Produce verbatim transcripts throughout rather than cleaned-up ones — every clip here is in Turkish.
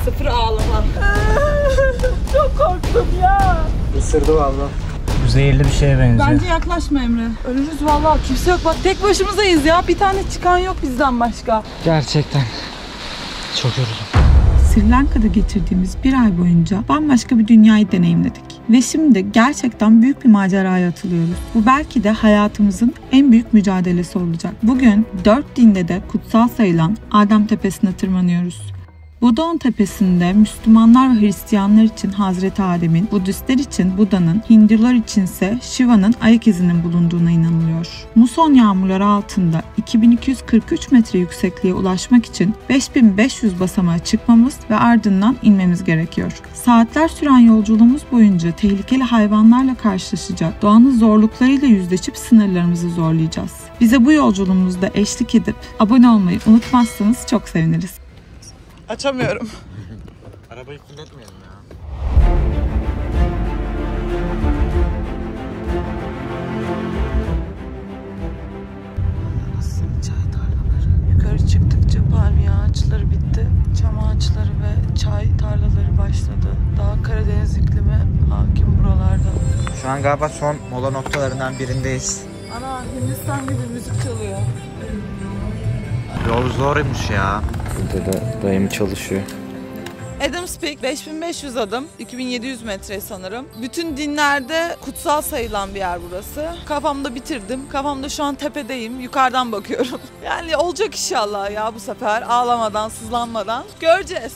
Sıfır ağlama. Çok korktum ya. Isırdı valla. Bu zehirli bir şeye benziyor. Bence yaklaşma Emre. Ölürüz vallahi. Kimse yok. Bak tek başımızdayız ya. Bir tane çıkan yok bizden başka. Gerçekten çok yoruldum. Sri Lanka'da geçirdiğimiz bir ay boyunca bambaşka bir dünyayı deneyimledik. Ve şimdi gerçekten büyük bir maceraya atılıyoruz. Bu belki de hayatımızın en büyük mücadelesi olacak. Bugün dört dinde de kutsal sayılan Adem Tepesi'ne tırmanıyoruz. Bu dağın tepesinde Müslümanlar ve Hristiyanlar için Hazreti Adem'in, Budistler için Buda'nın, Hindular içinse Shiva'nın ayak izinin bulunduğuna inanılıyor. Muson yağmurları altında iki bin iki yüz kırk üç metre yüksekliğe ulaşmak için beş bin beş yüz basamağa çıkmamız ve ardından inmemiz gerekiyor. Saatler süren yolculuğumuz boyunca tehlikeli hayvanlarla karşılaşacak, doğanın zorluklarıyla yüzleşip sınırlarımızı zorlayacağız. Bize bu yolculuğumuzda eşlik edip abone olmayı unutmazsanız çok seviniriz. Açamıyorum. Arabayı kirletmeyelim ya. Aslında çay tarlaları. Yukarı çıktıkça palmiye ağaçları bitti. Çam ağaçları ve çay tarlaları başladı. Daha Karadeniz iklimi hakim buralarda. Şu an galiba son mola noktalarından birindeyiz. Ana Hindistan gibi müzik çalıyor. Yol zormuş ya. Burada da dayım çalışıyor. Adams Peak beş bin beş yüz adım, iki bin yedi yüz metre sanırım. Bütün dinlerde kutsal sayılan bir yer burası. Kafamda bitirdim. Kafamda şu an tepedeyim. Yukarıdan bakıyorum. Yani olacak inşallah ya bu sefer. Ağlamadan, sızlanmadan. Göreceğiz.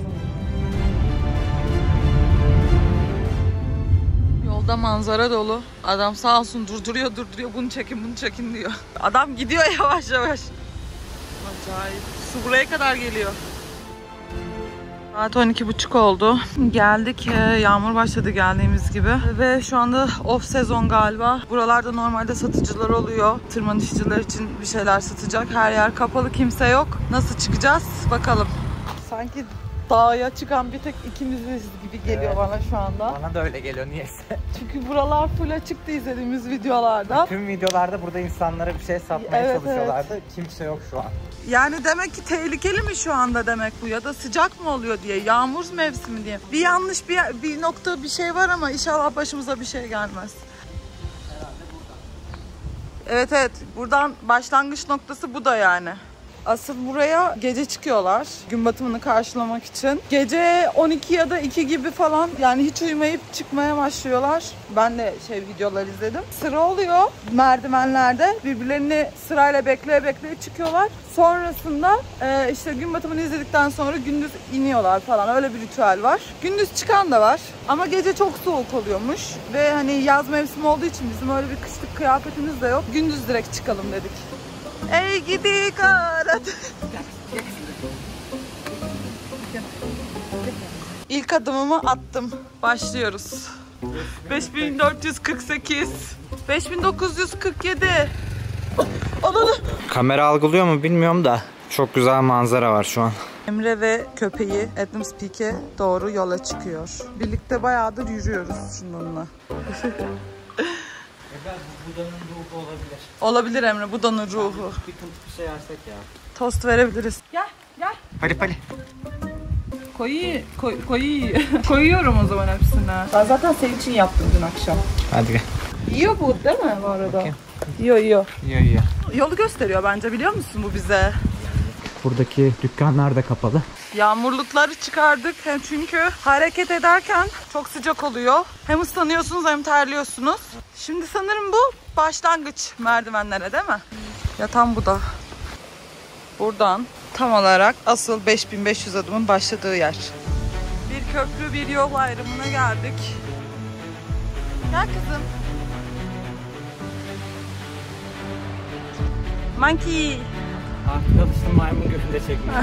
Yolda manzara dolu. Adam sağ olsun durduruyor durduruyor. Bunu çekin bunu çekin diyor. Adam gidiyor yavaş yavaş. Acayip. Su buraya kadar geliyor. Saat on iki buçuk oldu. Geldik. Yağmur başladı geldiğimiz gibi. Ve şu anda off sezon galiba. Buralarda normalde satıcılar oluyor. Tırmanışçılar için bir şeyler satacak. Her yer kapalı, kimse yok. Nasıl çıkacağız? Bakalım. Sanki dağa çıkan bir tek ikimiziz gibi geliyor evet. Bana şu anda. Bana da öyle geliyor niyeyse. Çünkü buralar full açıktı izlediğimiz videolarda. Tüm videolarda burada insanlara bir şey satmaya evet, çalışıyorlardı. Evet. Kimse yok şu an. Yani demek ki tehlikeli mi şu anda demek bu ya da sıcak mı oluyor diye, yağmur mevsimi diye. Bir yanlış bir, bir nokta bir şey var ama inşallah başımıza bir şey gelmez. Evet evet buradan başlangıç noktası bu da yani. Asıl buraya gece çıkıyorlar gün batımını karşılamak için. Gece on iki ya da iki gibi falan yani hiç uyumayıp çıkmaya başlıyorlar. Ben de şey videolar izledim. Sıra oluyor merdivenlerde. Birbirlerini sırayla bekleye bekleye çıkıyorlar. Sonrasında e, işte gün batımını izledikten sonra gündüz iniyorlar falan. Öyle bir ritüel var. Gündüz çıkan da var. Ama gece çok soğuk oluyormuş. Ve hani yaz mevsimi olduğu için bizim öyle bir kışlık kıyafetimiz de yok. Gündüz direkt çıkalım dedik. Ey gidi karat. İlk adımımı attım. Başlıyoruz. beş bin dört yüz kırk sekiz. beş bin dokuz yüz kırk yedi. Ananı. Kamera algılıyor mu bilmiyorum da çok güzel manzara var şu an. Emre ve köpeği Adams Peak'e doğru yola çıkıyor. Birlikte bayağıdır yürüyoruz şununla. Buda'nın ruhu olabilir. Olabilir Emre, Buda'nın ruhu. Bir kılıç bir şey yersek ya. Tost verebiliriz. Gel, gel. Hadi hadi. Koyu, koy, koyu, koyuyorum o zaman hepsine. Ben zaten senin için yaptım dün akşam. Hadi gel. Yiyor bu değil mi bu arada? Okay. Yiyor, yiyor. Yiyor, yiyor. Yolu gösteriyor bence, biliyor musun bu bize? Buradaki dükkanlar da kapalı. Yağmurlukları çıkardık hem çünkü hareket ederken çok sıcak oluyor. Hem ıslanıyorsunuz hem terliyorsunuz. Şimdi sanırım bu başlangıç merdivenlere değil mi? Ya tam bu da. Buradan tam olarak asıl beş bin beş yüz adımın başladığı yer. Bir köprü bir yol ayrımına geldik. Gel kızım. Monkey. Artık alıştım maymun gözünde çekmeye.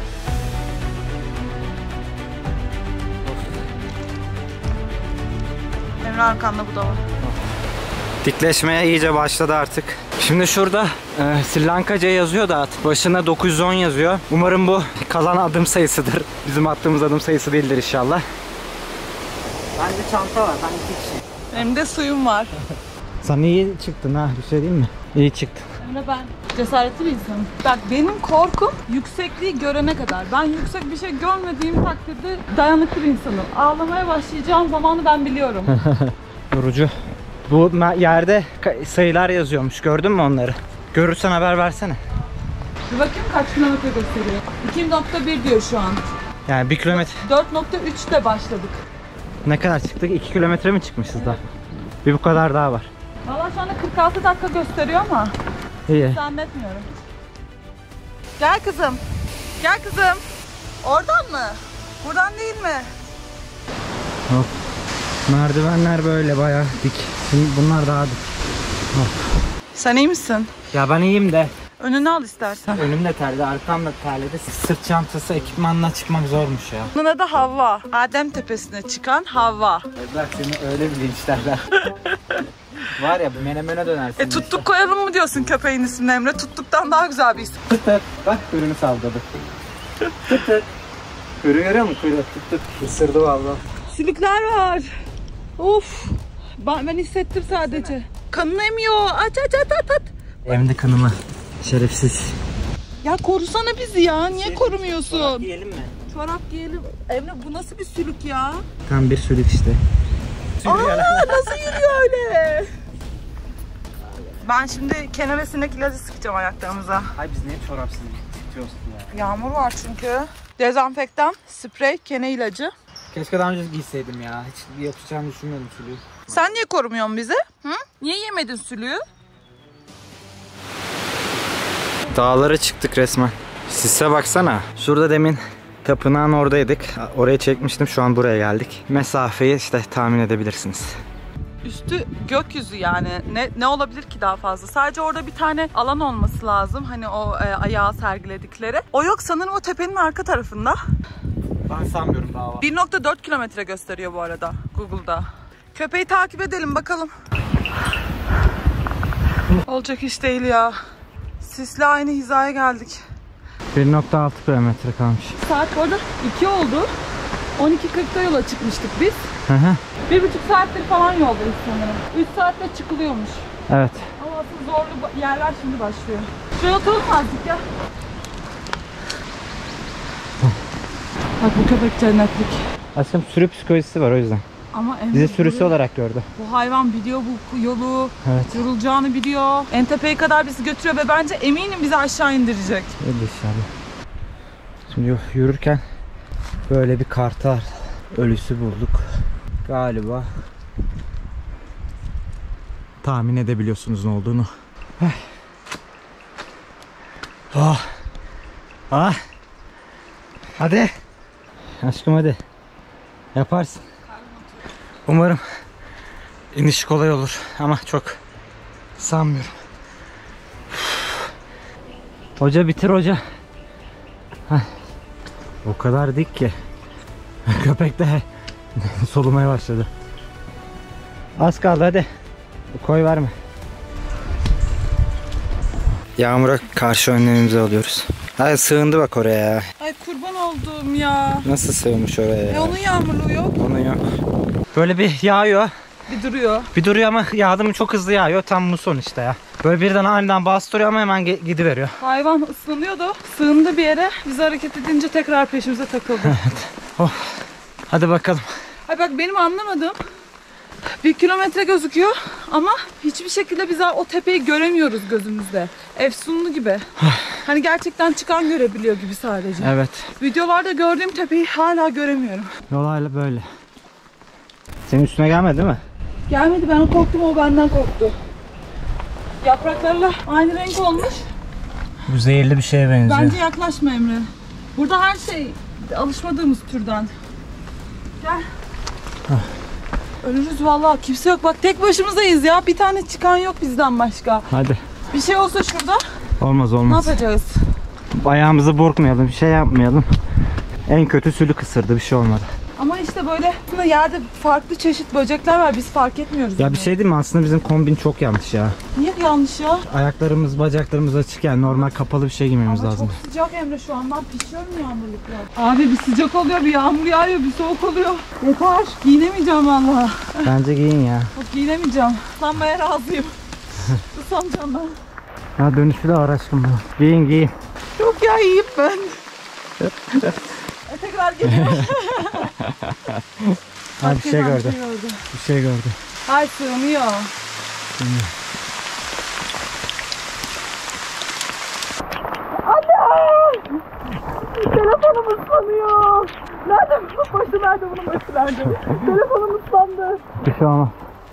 Emre arkanda bu da var. Dikleşmeye iyice başladı artık. Şimdi şurada e, Sri Lankaca yazıyor da başına dokuz yüz on yazıyor. Umarım bu kalan adım sayısıdır. Bizim attığımız adım sayısı değildir inşallah. Bende çanta var. Ben iki kişi. Benim de suyum var. Sen iyi çıktın ha. Bir şey değil mi? İyi çıktın. Emre ben Cesaretli bir insanım. Bak benim korkum yüksekliği görene kadar. Ben yüksek bir şey görmediğim takdirde dayanıklı bir insanım. Ağlamaya başlayacağım zamanı ben biliyorum. Yorucu. Bu yerde sayılar yazıyormuş. Gördün mü onları? Görürsen haber versene. Bir bakayım kaç kilometre gösteriyor. iki nokta bir diyor şu an. Yani bir kilometre. dört nokta üçte başladık. Ne kadar çıktık? iki kilometre mi çıkmışız daha? Bir bu kadar daha var. Valla şu anda kırk altı dakika gösteriyor ama İyi. zannetmiyorum. Gel kızım. Gel kızım. Oradan mı? Buradan değil mi? Hop. Merdivenler böyle bayağı dik. Şimdi bunlar daha dik. Hop. Sen iyi misin? Ya ben iyiyim de. Önünü al istersen. Önüm de terledi, arkam da terledi. Sırt çantası ekipmanla çıkmak zormuş ya. Bunun adı Havva. Adem tepesine çıkan Havva. Bak seni öyle bir linçlerler. Var ya bu menemene dönersin. E tuttuk koyalım mı diyorsun köpeğin ismini Emre? Tuttuktan daha güzel bir isim. Tıt tıt. Bak kuyruğunu salladı. Tıt tıt. Kuyruğu görüyor musun? Kuyruğu tıt tıt. Isırdı valla. Sülükler var. Of. Ben, ben hissettim sadece. Kanını emiyor. Aç aç aç aç aç. Emdi kanımı. Şerefsiz. Ya korusana bizi ya. Niye korumuyorsun? Çorap giyelim mi? Çorap giyelim. Emre bu nasıl bir sülük ya? Tam bir sülük işte. Aa, nasıl yürüyor öyle? Ben şimdi kenemesindeki ilacı sıkacağım ayaklarımıza. Ay biz niye çorapsız tutuyoruz ya? Yağmur var çünkü. Dezenfektan, sprey, kene ilacı. Keşke daha önce giyseydim ya. Hiç yapacağımı düşünmüyordum sülüğü. Sen niye korumuyorsun bizi? Hı? Niye yemedin sülüğü? Dağlara çıktık resmen. Sise baksana. Şurada demin tapınağın oradaydık. Oraya çekmiştim. Şu an buraya geldik. Mesafeyi işte tahmin edebilirsiniz. Üstü gökyüzü yani. Ne, ne olabilir ki daha fazla? Sadece orada bir tane alan olması lazım. Hani o e, ayağı sergiledikleri. O yok sanırım o tepenin arka tarafında. Ben sanmıyorum daha var. bir nokta dört kilometre gösteriyor bu arada Google'da. Köpeği takip edelim bakalım. Olacak iş değil ya. Sisle aynı hizaya geldik. bir nokta altı kilometre kalmış. Saat orada iki oldu. on iki kırkta yola çıkmıştık biz. Hı hı. Bir buçuk saattir falan yoldayız sanırım. üç saatte çıkılıyormuş. Evet. Ama asıl zorlu yerler şimdi başlıyor. Şuraya oturalım mı azıcık ya? Bak bu köpek cennetlik. Aslında sürü psikolojisi var o yüzden. Ama Bizi sürüsü olarak gördü. Bu hayvan biliyor bu yolu, Evet. yorulacağını biliyor. En tepeye kadar bizi götürüyor ve bence eminim bizi aşağı indirecek. Öyle inşallah. Şimdi yürürken böyle bir kartal ölüsü bulduk. Galiba tahmin edebiliyorsunuz ne olduğunu. Oh. Ah. Hadi. Aşkım hadi. Yaparsın. Umarım iniş kolay olur ama çok sanmıyorum. Hoca bitir hoca. Heh. O kadar dik ki köpek de solumaya başladı. Az kaldı hadi. Koy verme. Yağmura karşı önlemimizi alıyoruz. Ay sığındı bak oraya. Ay kurban oldum ya. Nasıl sığmış oraya ya? E onun yağmurluğu yok. Onun yok. Böyle bir yağıyor. Bir duruyor. Bir duruyor ama yağdı mı çok hızlı yağıyor. Tam muson işte ya. Böyle birden aniden bastırıyor ama hemen gidiveriyor. Hayvan ıslanıyordu. Sığındı bir yere. Biz hareket edince tekrar peşimize takıldı. Evet. Oh. Hadi bakalım. Ay bak benim anlamadığım bir kilometre gözüküyor ama hiçbir şekilde biz o tepeyi göremiyoruz gözümüzde. Efsunlu gibi. Hani gerçekten çıkan görebiliyor gibi sadece. Evet. Videolarda gördüğüm tepeyi hala göremiyorum. Yol hala böyle. Senin üstüne gelmedi değil mi? Gelmedi, ben korktum, o benden korktu. Yapraklarla aynı renk olmuş. Bu zehirli bir şeye benziyor. Bence yaklaşma Emre. Burada her şey alışmadığımız türden. Gel. Hah. Ölürüz vallahi, kimse yok. Bak tek başımızdayız ya. Bir tane çıkan yok bizden başka. Hadi. Bir şey olsa şurada Olmaz ne olmaz. yapacağız? Ayağımızı burkmayalım, bir şey yapmayalım. En kötü sülük ısırdı, bir şey olmadı. Ama işte böyle yerde farklı çeşit böcekler var, biz fark etmiyoruz. Ya bunu. bir şey değil mi? Aslında bizim kombin çok yanlış ya. Niye yanlış ya? Ayaklarımız, bacaklarımız açık yani normal kapalı bir şey giymemiz Ama lazım. çok sıcak Emre, şu an ben pişiyorum yağmurluklar. Abi bir sıcak oluyor, bir yağmur yağıyor, bir soğuk oluyor. Yeter. Giyinemeyeceğim vallahi. Bence giyin ya. Yok, giyinemeyeceğim. Islanmaya razıyım. Islanacağım ben. Ha dönüşü de var aşkım bu. Giyin giyin. Yok ya iyiyim ben. Tekrar geliyorum. Ha bir şey gördü. Bir şey gördü. Hay sığmıyor. Sığmıyor. Anne! Telefonum ıslanıyor. Nerede bunun başı, nerede bunun başı, nerede? Telefonum ıslandı. Bir şey olmaz.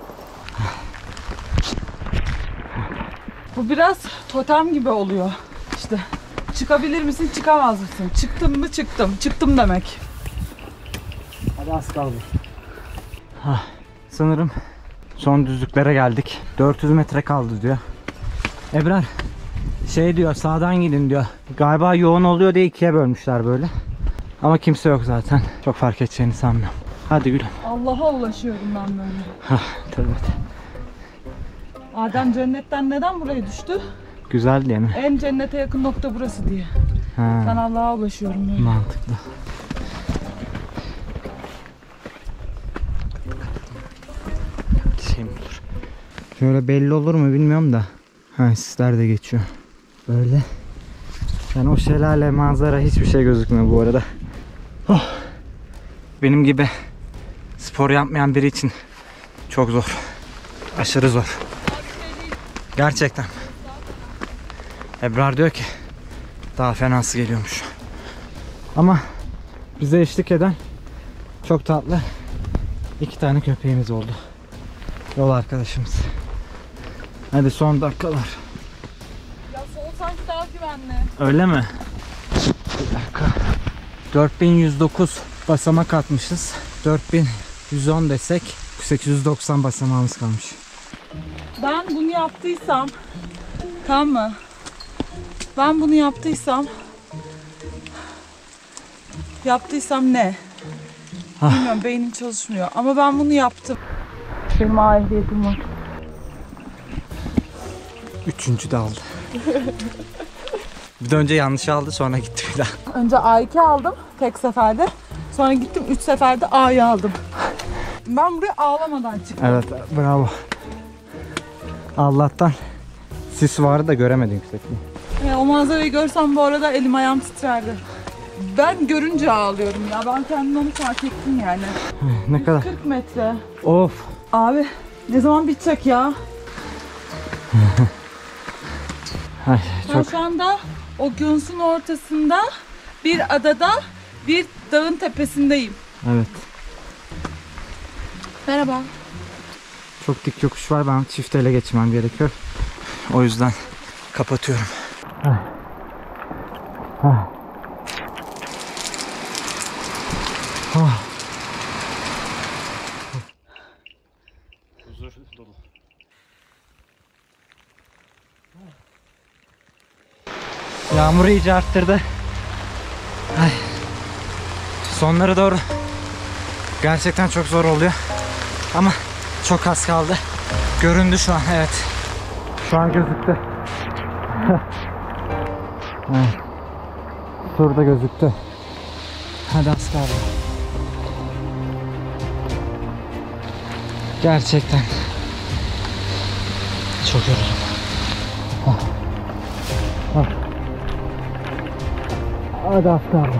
Bu biraz totem gibi oluyor. İşte çıkabilir misin, çıkamaz mısın? Çıktım mı çıktım. Çıktım demek. Hadi az kaldı. Ha, sanırım son düzlüklere geldik. dört yüz metre kaldı diyor. Ebrar şey diyor, sağdan gidin diyor. Galiba yoğun oluyor diye ikiye bölmüşler böyle. Ama kimse yok zaten. Çok fark edeceğini sanmıyorum. Hadi gülüm. Allah'a ulaşıyorum ben böyle. Hah, tabii. Adem cennetten neden buraya düştü? Güzel diye mi? En cennete yakın nokta burası diye. Ha. Ben Allah'a ulaşıyorum böyle. Mantıklı. Şey mi olur? Şöyle belli olur mu bilmiyorum da. Ha, sisler de geçiyor. Böyle. Yani o şelale manzara hiçbir şey gözükmüyor bu arada. Oh. Benim gibi spor yapmayan biri için çok zor. Aşırı zor. Gerçekten. Ebrar diyor ki daha fenası geliyormuş. Ama bize eşlik eden çok tatlı iki tane köpeğimiz oldu. Yol arkadaşımız. Hadi son dakikalar. Ya sol sanki daha güvenli. Öyle mi? Bir dakika. dört bin yüz dokuz basamak atmışız. dört bin yüz on desek sekiz yüz doksan basamağımız kalmış. Ben bunu yaptıysam, tamam mı? Ben bunu yaptıysam, yaptıysam ne? Ah. Bilmiyorum, beynim çalışmıyor. Ama ben bunu yaptım. Benim ahliyetim var. Üçüncü de aldı. Bir de önce yanlış aldı, sonra gitti bir daha. Önce A iki aldım tek seferde. Sonra gittim üç seferde A'yı aldım. Ben buraya ağlamadan çıktım. Evet, bravo. Allah'tan sis vardı da göremedim yüksekliği. E, o manzarayı görsem bu arada elim ayağım titrerdi. Ben görünce ağlıyorum ya. Ben kendim onu fark ettim yani. Ne kadar? kırk metre. Of. Abi ne zaman bitecek ya? Ay, Ben çok. şu anda okyanusun ortasında bir adada bir dağın tepesindeyim. Evet. Merhaba. Çok dik yokuş var. Ben çift ele geçmem gerekiyor. O yüzden kapatıyorum. Ah. Ah. Ah. Huzur dolu. Yağmur iyice arttırdı. Ay. Sonları doğru gerçekten çok zor oluyor. Ama çok az kaldı. Göründü şu an, evet. Şu an gözüktü. Evet. Şurada gözüktü. Hadi az kaldı. Gerçekten çok yoruldum. Ah. Ah. Hadi az kaldı.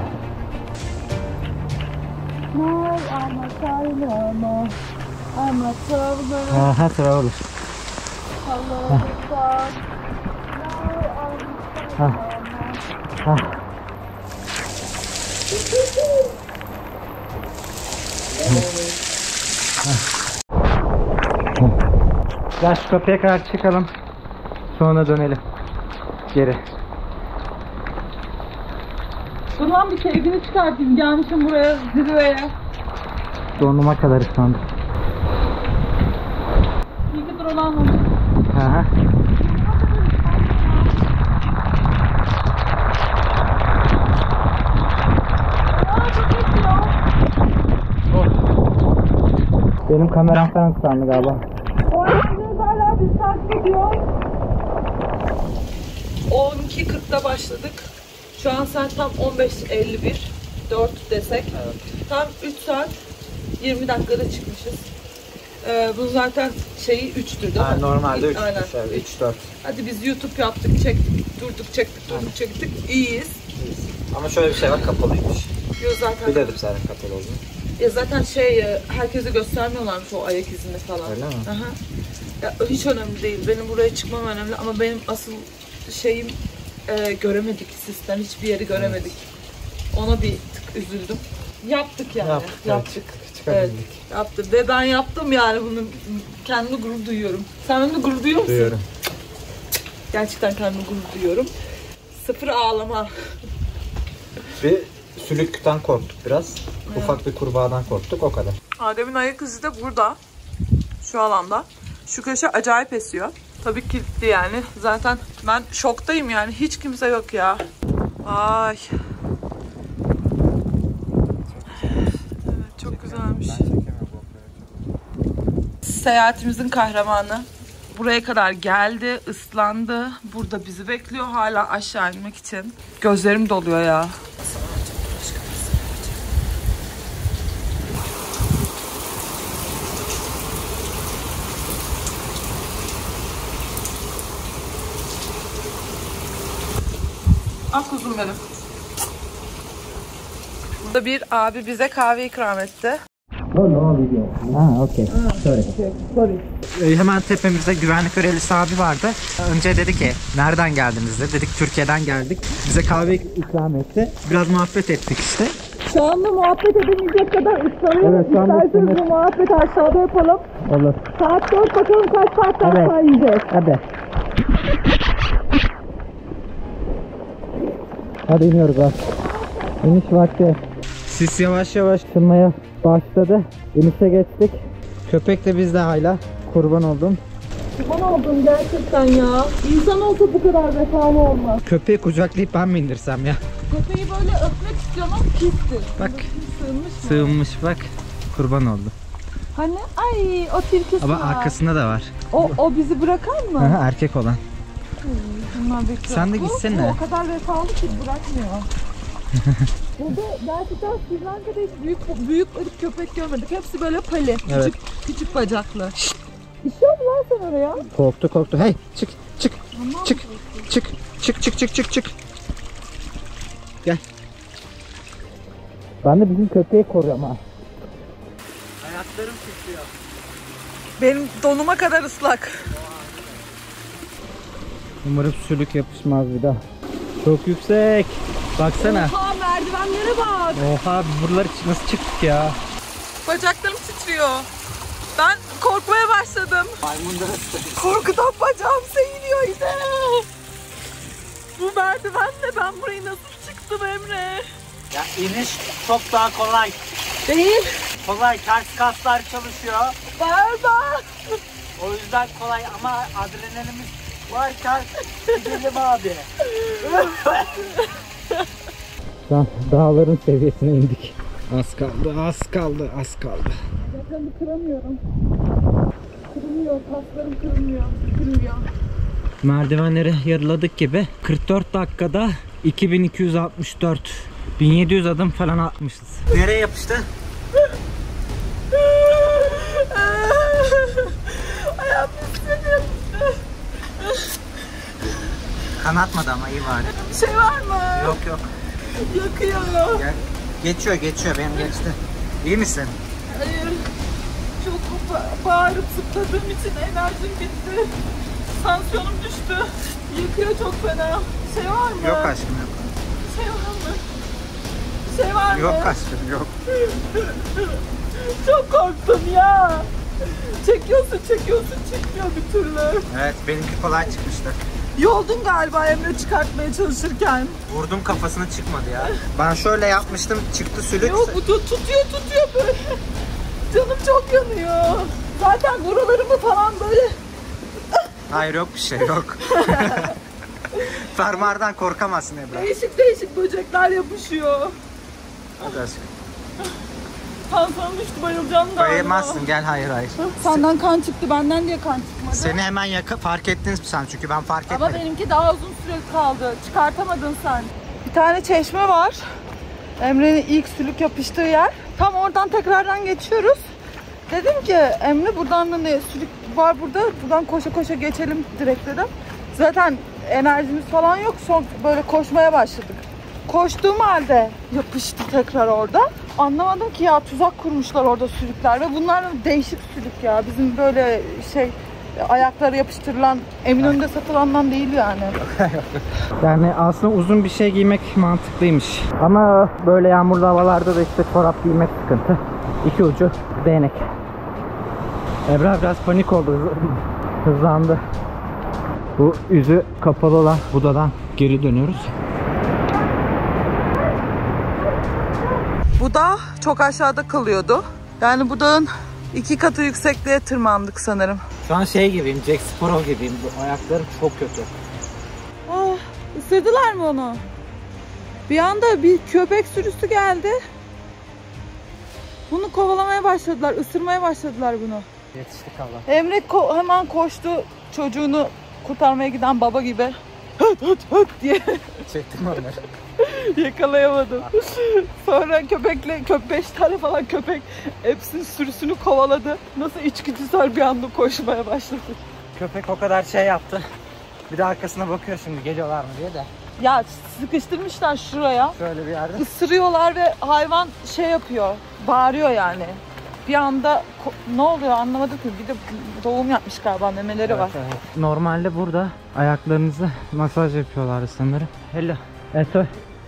Aha, traveler. Ha. Ha. Gel şu kapıya kadar çıkalım. Sonra dönelim. Geri. Bundan bir keyfini çıkartayım. Gelmişim buraya, zirveye. Donuma kadar ıslandık. İyi ki drone almadım. Aha. Aa, çok esiyor. Benim kameram falan ıslandı galiba. O yüzden hala biz takip ediyor. on iki kırkta başladık. Şu an saat tam on beş elli bir. dört desek. Evet. Tam üç saat yirmi dakikada çıkmışız. Ee, bu zaten şeyi üçtü değil Ha, mi? normalde üç. Aynen. üç dört. Hadi biz YouTube yaptık, çektik, durduk, çektik, durduk, çektik. İyiyiz. Ama şöyle bir şey var, kapalıymış. Yo zaten. Biliyordum zaten kapalı olduğunu. Ya zaten şey, herkese göstermiyorlarmış o ayak izini falan. Öyle mi? Aha. Ya hiç önemli değil. Benim buraya çıkmam önemli ama benim asıl şeyim e, göremedik sistem. Hiçbir yeri göremedik. Ona bir tık üzüldüm. Yaptık yani. Yaptık. Yaptık. Evet, Evet, yaptım ve ben yaptım yani bunu, kendimi gurur duyuyorum. Sen benimle gurur duyuyor musun? Duyuyorum. Gerçekten kendimi gurur duyuyorum. Sıfır ağlama. Bir sülükten korktuk biraz. Evet. Ufak bir kurbağadan korktuk, o kadar. Adem'in ayak izi de burada. Şu alanda. Şu köşe acayip esiyor. Tabii kilitli yani. Zaten ben şoktayım yani. Hiç kimse yok ya. Ay. Evet, çok güzelmiş. Seyahatimizin kahramanı buraya kadar geldi, ıslandı. Burada bizi bekliyor hala aşağı inmek için. Gözlerim doluyor ya. Al kuzum benim. Burada bir abi bize kahve ikram etti. Oh no video. Ha, okay. Sorry. Sorry. Ee, hemen tepemizde güvenlik görevlisi abi vardı. Önce dedi ki nereden geldiniz dedi. Dedik Türkiye'den geldik. Bize kahve ikram etti. Biraz muhabbet ettik işte. Şu anda muhabbet edemeyecek kadar ıslanıyorum. Evet, şu anda İsterseniz bu muhabbeti aşağıda yapalım. Olur. Saat dört, bakalım kaç saatten Evet. sonra ineceğiz. Hadi. Hadi iniyoruz abi. İniş vakti. Sis yavaş yavaş ısınmaya başladı. İnişe geçtik. Köpek de bizde hala. Kurban oldum. Kurban oldum gerçekten ya. İnsan olsa bu kadar vefalı olmaz. Köpeği kucaklayıp ben mi indirsem ya? Köpeği böyle öpmek istiyorum ama pistir. Bak. Sığınmış mı? Sığınmış bak. Kurban oldu. Hani ay o tilkisi Ama var. arkasında da var. O, o bizi bırakan mı? Aha, erkek olan. Bunlar bekliyor. Sen de Bu- gitsene. bu O kadar vefalı ki bırakmıyor. Burada gerçekten Sri Lanka'da hiç büyük, büyük ırk köpek görmedik. Hepsi böyle pali. Küçük, Evet. küçük bacaklı. İşiyor mu lan sen oraya? Korktu korktu. Hey çık çık Aman çık çık çık çık çık çık çık. Gel. Ben de bizim köpeği koruyorum ha. Ayaklarım titriyor. Benim donuma kadar ıslak. Umarım sülük yapışmaz bir daha. Çok yüksek. Baksana. Oha merdivenlere bak. Oha buralar nasıl çıktık ya? Bacaklarım titriyor. Ben korkmaya başladım. Korkudan bacağım seyiriyor yine. Bu merdivenle ben burayı nasıl çıktım Emre? Ya iniş çok daha kolay. Değil. Kolay, ters kaslar çalışıyor. Berbat. O yüzden kolay ama adrenalinimiz varken gidelim abi. Dağların seviyesine indik. Az kaldı, az kaldı, az kaldı. Bacağımı kıramıyorum. Kırılmıyor, kaslarım kırılmıyor. Kırılıyor. Merdivenleri yarıladık gibi kırk dört dakikada iki bin iki yüz altmış dört bin yedi yüz adım falan atmışız. Nereye yapıştı? Ayağım üstüne yapıştı. Kanatmadı ama iyi var. Bir şey var mı? Yok yok. Yakıyor. Gel. Geçiyor geçiyor benim geçti. İyi misin? Hayır. Çok ba- bağırıp zıpladığım için enerjim bitti. Tansiyonum düştü. Yakıyor çok fena. Bir şey var mı? Yok aşkım yok. Bir şey var mı? Bir şey var mı? Yok aşkım yok. Çok korktum ya. Çekiyorsun çekiyorsun çıkmıyor bir türlü. Evet benimki kolay çıkmıştı. Yoldun galiba Emre çıkartmaya çalışırken. Vurdum kafasına çıkmadı ya. Ben şöyle yapmıştım çıktı sülük. Yok bu tut- tutuyor tutuyor böyle. Canım çok yanıyor. Zaten buralarımı falan böyle. Hayır yok bir şey yok. Fermuardan korkamazsın Ebru. Değişik değişik böcekler yapışıyor. Hadi aşkım. Tansiyonum düştü bayılacağım galiba. Bayılmazsın gel hayır hayır. Senden kan çıktı benden diye kan çıkmadı. Seni hemen yaka fark ettiniz mi sen çünkü ben fark Ama etmedim. benimki daha uzun süre kaldı. Çıkartamadın sen. Bir tane çeşme var. Emre'nin ilk sülük yapıştığı yer. Tam oradan tekrardan geçiyoruz. Dedim ki Emre buradan da ne sürük var burada. Buradan koşa koşa geçelim direkt dedim. Zaten enerjimiz falan yok. Son böyle koşmaya başladık. Koştuğum halde yapıştı tekrar orada. Anlamadım ki ya tuzak kurmuşlar orada sürükler ve bunlar değişik sürük ya. Bizim böyle şey ayakları yapıştırılan Eminönü'nde satılandan değil yani. Yani aslında uzun bir şey giymek mantıklıymış. Ama böyle yağmurlu havalarda da işte çorap giymek sıkıntı. İki ucu değnek. Ebra biraz panik oldu. Hızlandı. Bu yüzü kapalı olan Buda'dan geri dönüyoruz. Bu dağ çok aşağıda kalıyordu. Yani bu dağın iki katı yüksekliğe tırmandık sanırım. Şu an şey gibiyim, Jack Sparrow gibiyim. Bu ayaklarım çok kötü. Ah, ısırdılar mı onu? Bir anda bir köpek sürüsü geldi. Bunu kovalamaya başladılar, ısırmaya başladılar bunu. Yetiştik Allah. Emre ko hemen koştu çocuğunu kurtarmaya giden baba gibi. Höt höt höt diye. Çektim onları. Yakalayamadım. Sonra köpekle köp beş tane falan köpek hepsinin sürüsünü kovaladı. Nasıl içgüdüsel bir anda koşmaya başladı. Köpek o kadar şey yaptı. Bir de arkasına bakıyor şimdi geliyorlar mı diye de. Ya sıkıştırmışlar şuraya. Şöyle bir yerde. Isırıyorlar ve hayvan şey yapıyor. Bağırıyor yani. Bir anda ne oluyor anlamadık ki. Bir de doğum yapmış galiba, memeleri Evet, var. evet. Normalde burada ayaklarınızı masaj yapıyorlar sanırım. Hello. Eso.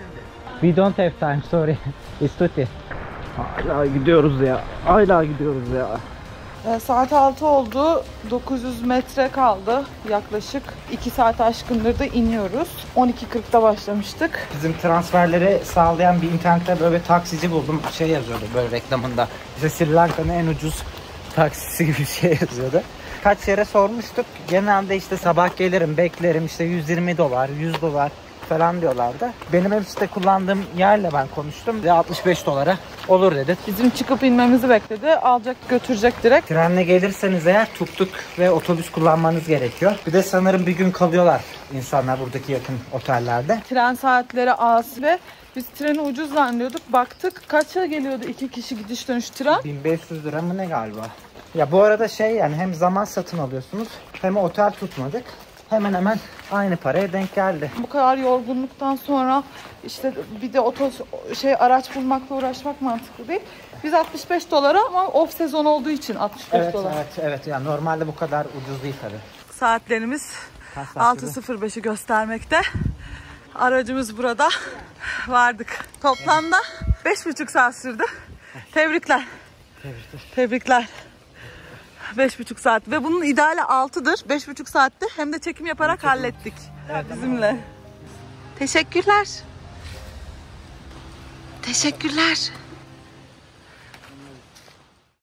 We don't have time, sorry. It's tutti. Hala gidiyoruz ya. Hala gidiyoruz ya. E, saat altı oldu. dokuz yüz metre kaldı yaklaşık. iki saat aşkındır da iniyoruz. on iki kırkta başlamıştık. Bizim transferleri sağlayan bir internette böyle bir taksici buldum. Şey yazıyordu böyle reklamında. İşte Sri Lanka'nın en ucuz taksisi gibi bir şey yazıyordu. Kaç yere sormuştuk. Genelde işte sabah gelirim, beklerim, işte yüz yirmi dolar, yüz dolar falan diyorlardı. Benim hep işte kullandığım yerle ben konuştum. Ve altmış beş dolara olur dedi. Bizim çıkıp inmemizi bekledi. Alacak götürecek direkt. Trenle gelirseniz eğer tuk-tuk ve otobüs kullanmanız gerekiyor. Bir de sanırım bir gün kalıyorlar insanlar buradaki yakın otellerde. Tren saatleri az ve biz treni ucuz zannediyorduk. Baktık kaça geliyordu iki kişi gidiş dönüş tren? bin beş yüz lira mı ne galiba? Ya bu arada şey yani hem zaman satın alıyorsunuz hem otel tutmadık. Hemen hemen aynı paraya denk geldi. Bu kadar yorgunluktan sonra işte bir de otos şey araç bulmakla uğraşmak mantıklı değil. Biz altmış beş dolara ama off sezon olduğu için altmış beş Evet, dolar. evet, evet. Yani normalde bu kadar ucuz değil tabii. Saatlerimiz altı sıfır beşi göstermekte. Aracımız burada. Vardık. Toplamda beş buçuk saat sürdü. Tebrikler. Tebrikler. Tebrikler. beş buçuk saat ve bunun ideali altıdır. beş buçuk saatte hem de çekim yaparak hallettik. Evet, bizimle. Teşekkürler. Teşekkürler.